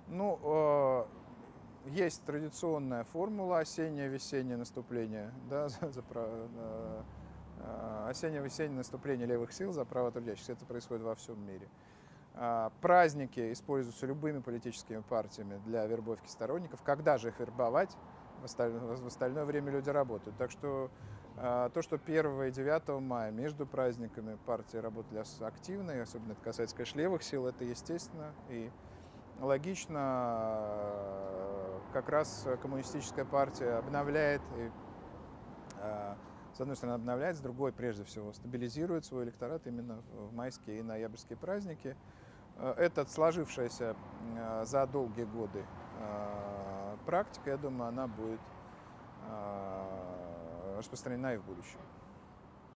Ну, есть традиционная формула осеннее-весеннее наступление, да, осеннее-весеннее наступление левых сил за право трудящихся. Это происходит во всем мире. Праздники используются любыми политическими партиями для вербовки сторонников. Когда же их вербовать? В остальное время люди работают. Так что то, что 1 и 9 мая между праздниками партии работали активно, и особенно это касается, конечно, левых сил, это естественно и логично. Как раз коммунистическая партия обновляет, с одной стороны обновляет, с другой, прежде всего, стабилизирует свой электорат именно в майские и ноябрьские праздники. Это сложившаяся за долгие годы практика, я думаю, она будет распространена и в будущем.